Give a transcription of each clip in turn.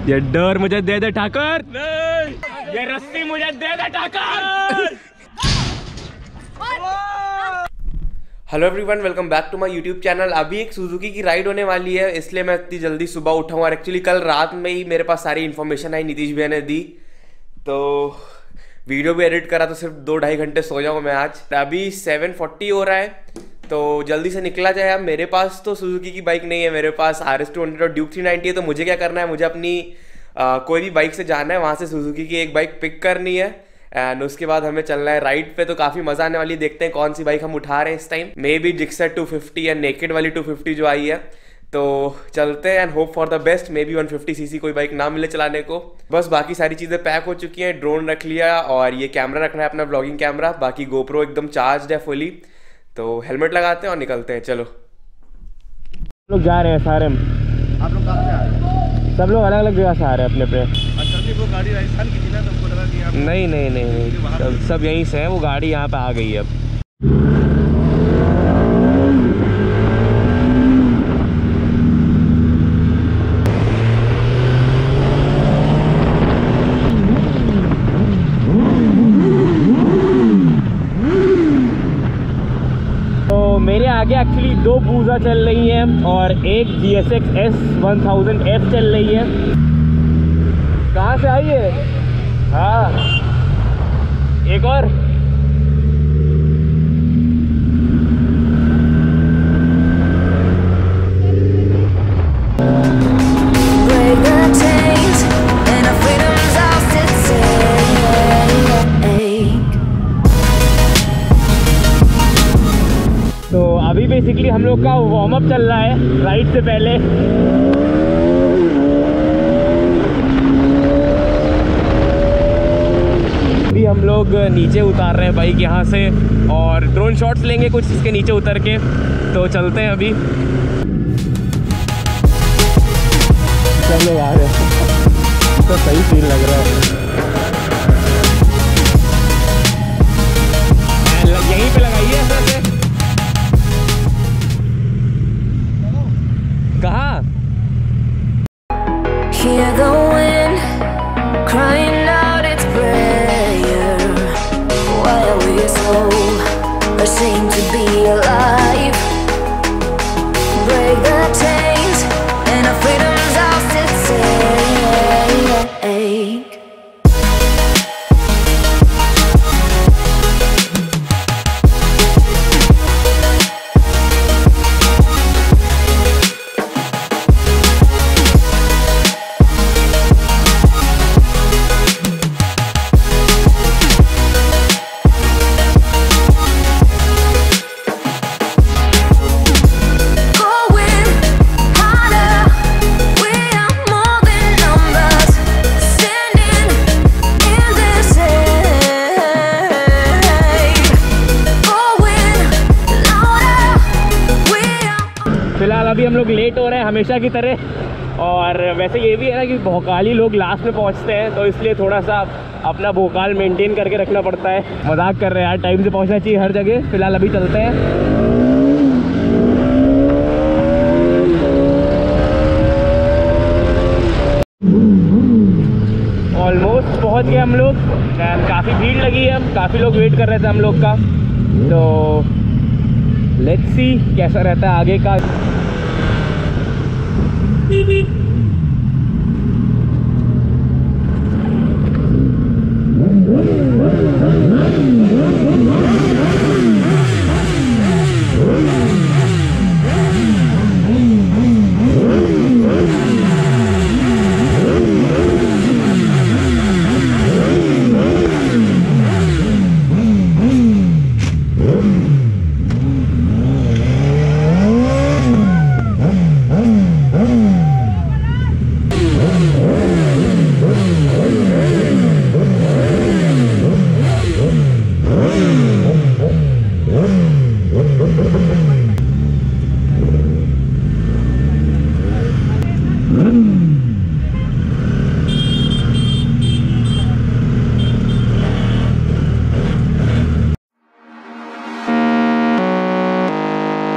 ये डर मुझे दे दे ठाकर, ये रस्सी मुझे दे दे Thakar. Hello everyone, welcome back to my YouTube channel. अभी एक सुजुकी की राइड होने वाली है, इसलिए मैं इतनी जल्दी सुबह उठा हूँ। और एक्चुअली कल रात में ही मेरे पास सारी इन्फॉर्मेशन आई, नीतीश भैया ने दी, तो वीडियो भी एडिट करा, तो सिर्फ 2-2.5 घंटे सो जाऊँ मैं आज। अभी 7:40 हो रहा है, तो जल्दी से निकला जाए। अब मेरे पास तो सुजुकी की बाइक नहीं है, मेरे पास RS200 और ड्यूक 390 है। तो मुझे क्या करना है, मुझे अपनी कोई भी बाइक से जाना है, वहाँ से सुजुकी की एक बाइक पिक करनी है एंड उसके बाद हमें चलना है राइड पे। तो काफ़ी मज़ा आने वाली है, देखते हैं कौन सी बाइक हम उठा रहे हैं इस टाइम। मे बी जिक्सर 250 या नेकेड वाली 250 जो आई है। तो चलते हैं and hope for the best. Maybe 150cc कोई बाइक ना मिले चलाने को। बस बाकी सारी चीज़ें पैक हो चुकी हैं, ड्रोन रख लिया और ये कैमरा रखना है अपना व्लॉगिंग कैमरा। बाकी गोप्रो एकदम चार्ज है फुली। तो हेलमेट लगाते हैं और निकलते हैं, चलो। लोग जा रहे हैं सारे। आप लोग कहाँ जा रहे हैं? सब लोग अलग अलग जगह से आ रहे हैं अपने अपने। अच्छा, वो गाड़ी राजस्थान की थी ना, तो हमको लगा कि आप नहीं, सब यहीं से हैं। वो गाड़ी यहाँ पे आ गई है अब। मेरे आगे एक्चुअली 2 बूजा चल रही हैं और एक GSX S1000F चल रही है। कहाँ से आई है? हाँ, एक और। तो अभी बेसिकली हम लोग का वार्म अप चल रहा है राइड से पहले। अभी हम लोग नीचे उतार रहे हैं बाइक यहाँ से और ड्रोन शॉट्स लेंगे कुछ इसके नीचे उतर के। तो चलते हैं अभी। चलो यार, तो सही फील लग रहा है। यहीं पे लगाइए ऐसे। कहाँ? Hear the wind crying out its prayer. Why are we so ashamed to be alive? Break the chains and our freedom's ours to take. फिलहाल अभी हम लोग लेट हो रहे हैं हमेशा की तरह। और वैसे ये भी है ना कि भोकाली लोग लास्ट में पहुंचते हैं, तो इसलिए थोड़ा सा अपना भोकाल मेंटेन करके रखना पड़ता है। मजाक कर रहे हैं यार, टाइम से पहुंचना चाहिए हर जगह। फिलहाल अभी चलते हैं। ऑलमोस्ट पहुंच गए हम लोग। काफ़ी भीड़ लगी है, काफ़ी लोग वेट कर रहे थे हम लोग का। तो लेट्स सी कैसा रहता है आगे का।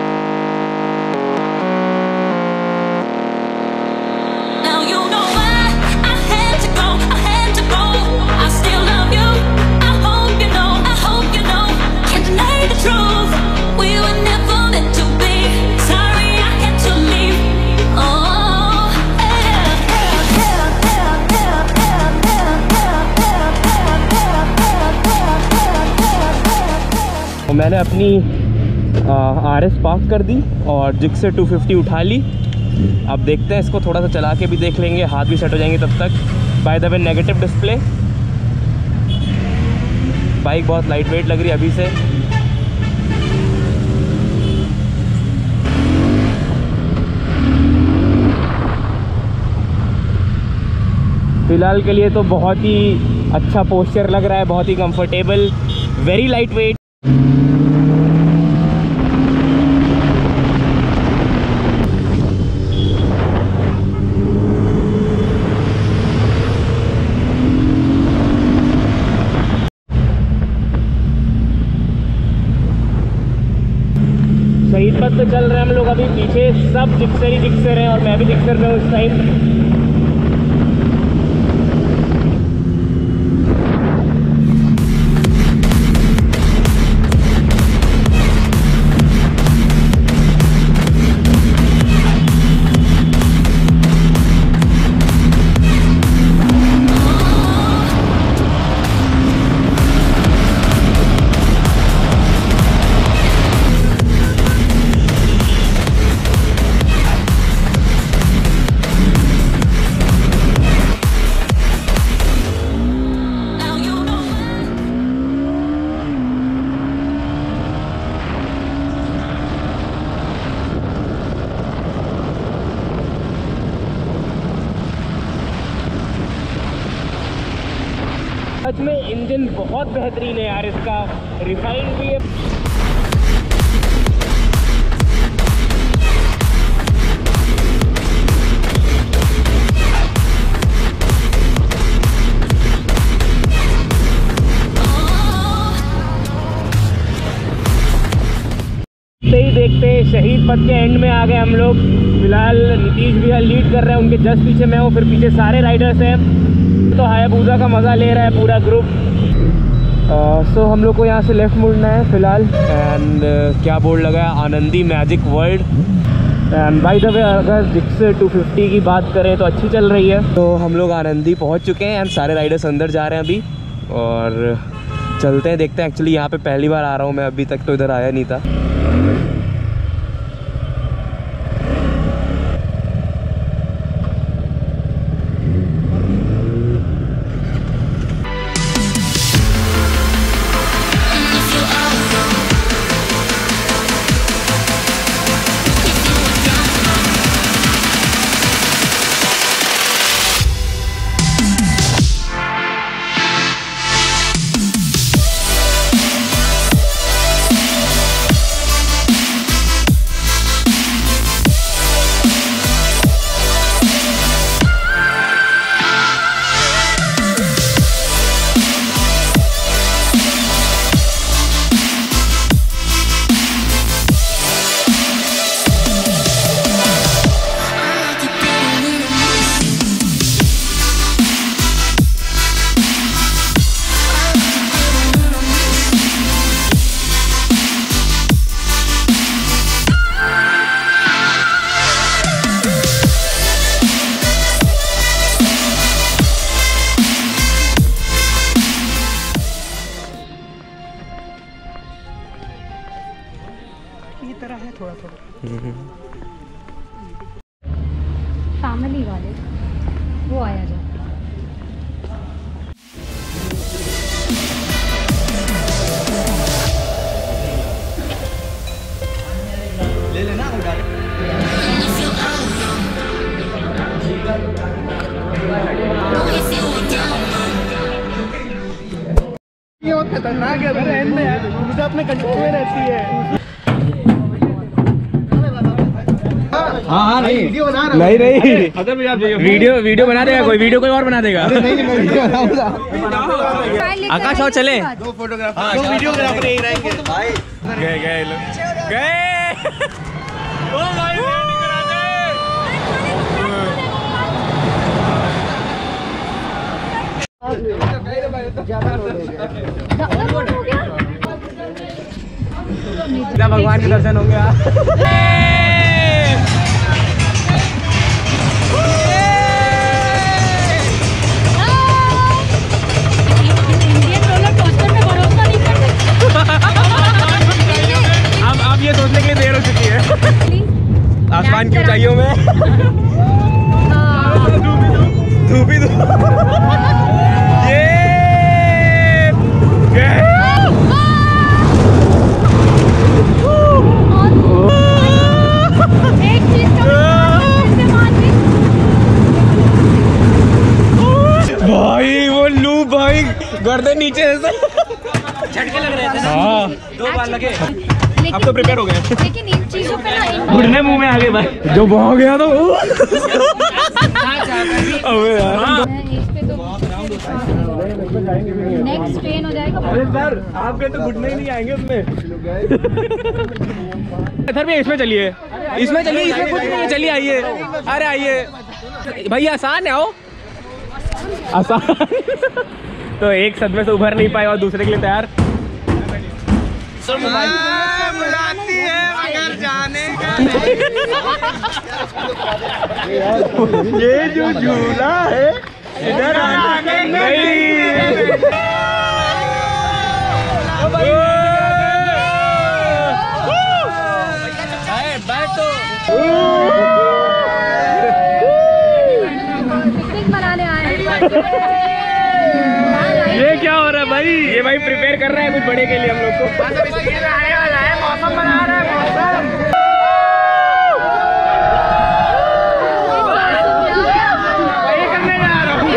Now you know why. और मैंने अपनी RS पार्क कर दी और जिक्सर 250 उठा ली। अब देखते हैं, इसको थोड़ा सा चला के भी देख लेंगे, हाथ भी सेट हो जाएंगे तब तक। By the way negative display, bike बहुत लाइट वेट लग रही है अभी से। फिलहाल के लिए तो बहुत ही अच्छा पोस्चर लग रहा है, बहुत ही comfortable, very lightweight. Shaheed Path पे चल रहे हैं हम लोग अभी, पीछे सब जिक्सर ही जिक्सर हैं और मैं भी जिक्सर में हूँ उस टाइम। सच में इंजन बहुत बेहतरीन है यार, इसका रिफाइंड भी है। देखते शहीद पथ के एंड में आ गए हम लोग। फिलहाल नीतीश भैया लीड कर रहे हैं, उनके जस्ट पीछे मैं हूँ, फिर पीछे सारे राइडर्स हैं। तो हायाबुसा का मज़ा ले रहा है पूरा ग्रुप। सो हम लोग को यहाँ से लेफ़्ट मुड़ना है फ़िलहाल। एंड क्या बोर्ड लगा है, Anandi Magic World. And by the way अगर जिक्सर 250 की बात करें तो अच्छी चल रही है। तो हम लोग आनंदी पहुँच चुके हैं एंड सारे राइडर्स अंदर जा रहे हैं अभी, और चलते हैं देखते हैं। एक्चुअली यहाँ पे पहली बार आ रहा हूँ मैं, अभी तक तो इधर आया नहीं था। फैमिली वाले वो आया जाता ले लेना खतरनाक है, मुझे अपने कंट्रोल में रहती है। हाँ नहीं वीडियो बना रहा नहीं नहीं अगर भी आप वीडियो बना देगा कोई, वीडियो कोई और बना देगा। अरे नहीं मैं वीडियो बनाऊंगा। आकाश और चले, दो फोटोग्राफर दो वीडियोग्राफर यही रहेंगे भाई। गए ओ भाई भगवान के दर्शन होंगे। इंडियन रोलर कोस्टर में भरोसा नहीं कर सकते। गर्दन नीचे से झटके लग रहे थे। हाँ 2 बार लगे। अब तो प्रिपेयर हो गए। लेकिन इन चीजों पे ना घुटने मुंह में आ गए भाई। जो बह गया तो अबे यार इस पे तो नेक्स्ट ट्रेन हो जाएगा। अरे सर आपके तो घुटने ही नहीं आएंगे उसमें। इधर भी इसमें चलिए, इसमें चलिए, इसमें कुछ नहीं है, चलिए आइए। अरे आइए भैया, आसान है, आओ आसान। तो एक सदमे से उभर नहीं पाए और दूसरे के लिए तैयार। ये जो झूला है इधर आने नहीं। पिकनिक मनाने आए हैं। ये क्या हो रहा है भाई? ये भाई प्रिपेयर कर रहा है कुछ बड़े के लिए हम लोग को। आने वाला है, मौसम बना रहा है, मौसम। वही करने जा रहा हूँ।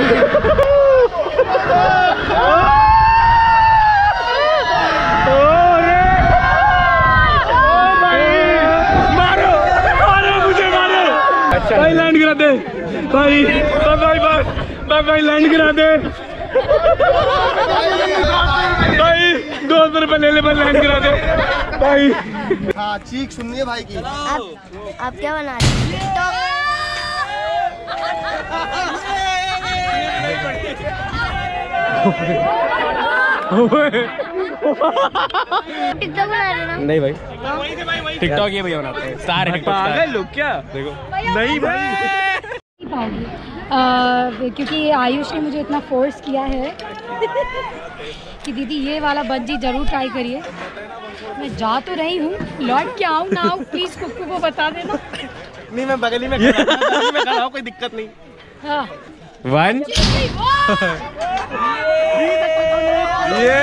मारो मारो मुझे, मारो। अच्छा भाई लैंड करा दे भाई, भाई भाई लैंड करा दे भाई। 200 रुपए ले ले, बस लैंड करा दे भाई। हाँ चीख सुननी है भाई की। आप क्या बना रहे टिकटॉक बना रहे ना? नहीं भाई, टिकटॉक ये भैया बनाते हैं, स्टार है टिकटॉक लोग। क्या देखो नहीं भाई पाऊंगी क्योंकि आयुष ने मुझे इतना फोर्स किया है कि दीदी ये वाला बंजी जरूर ट्राई करिए। मैं जा तो रही हूँ, लौट के आऊँ ना आऊँ प्लीज कुक्कू को बता देना। नहीं मैं बगली में खड़ा हूँ, कोई दिक्कत नहीं। हाँ 1 ये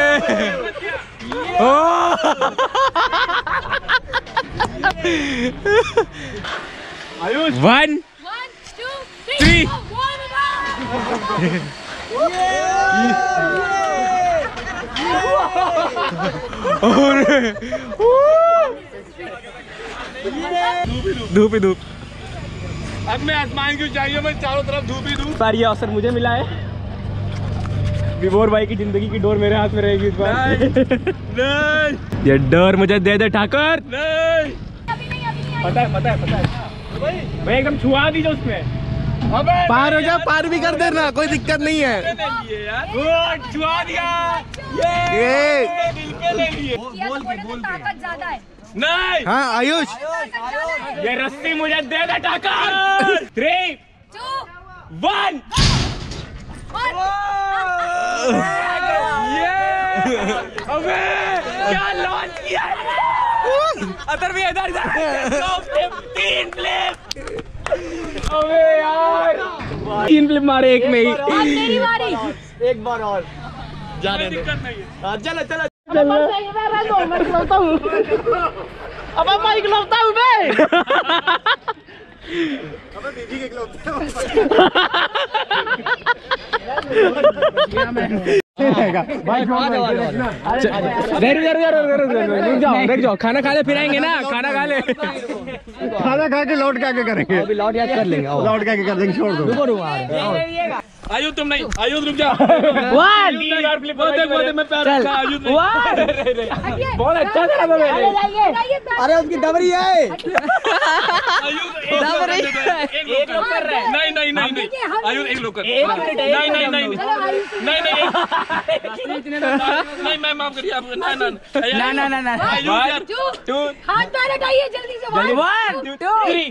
1 2 3 धूप ही धूप। अब मैं आसमान की ऊंचाइयों में चारों तरफ धूप ही धूप। पर ये अवसर मुझे मिला है। विभोर भाई की जिंदगी की डोर मेरे हाथ में रहेगी इस बार। नहीं। ये डोर मुझे दे दे ठाकुर। नहीं पता है भाई, एकदम छुआ दीजिए उसमें। पार हो जा, पार भी कर देना, कोई दिक्कत नहीं है। छुआ दिया ये ताकत ज्यादा है। नहीं। हाँ आयुष ये रस्सी मुझे दे दे ठाकुर। 3 2 1 अबे क्या लॉन्च किया है। अतर भी इधर 3 फ्लिप। अबे यार 3 फ्लिप मारे एक में ही। मेरी बारी। एक बार और जाने दे। चलो चलो अब मैं इकलौता हूँ बे। अबे दीदी के खिलाफ रुक जाओ, खाना खा ले फिर आएंगे ना। खाना खा ले, खाना खा के लौट के आके करेंगे। अभी लौट याद कर लेंगे, लौट के आके कर देंगे। छोड़ दो आयुष तुम नहीं, आयुष रुक जा। 1 मैं पैर रखा आयुष नहीं। बहुत अच्छा करा था मैंने। अरे उसकी डबरी है। डबरी एक लोग कर रहा है। नहीं आयुष एक लोग कर। नहीं मैं माफ करिए आपको। ना आयुष 2 हाथ पैर हटाइए जल्दी से। 1 2 3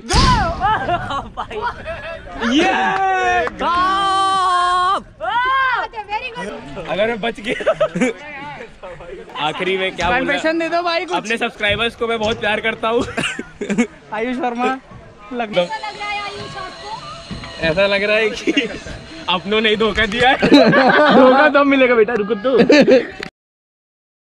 ये वेरी गुड। अगर मैं बच गया। आखिरी में क्या कन्फेशन दे दो भाई कुछ। अपने सब्सक्राइबर्स को मैं बहुत प्यार करता हूँ। आयुष वर्मा लग रहा है आयुष आपको? ऐसा लग रहा है कि अपनों ने धोखा दिया है। धोखा तो मिलेगा बेटा, रुको तू।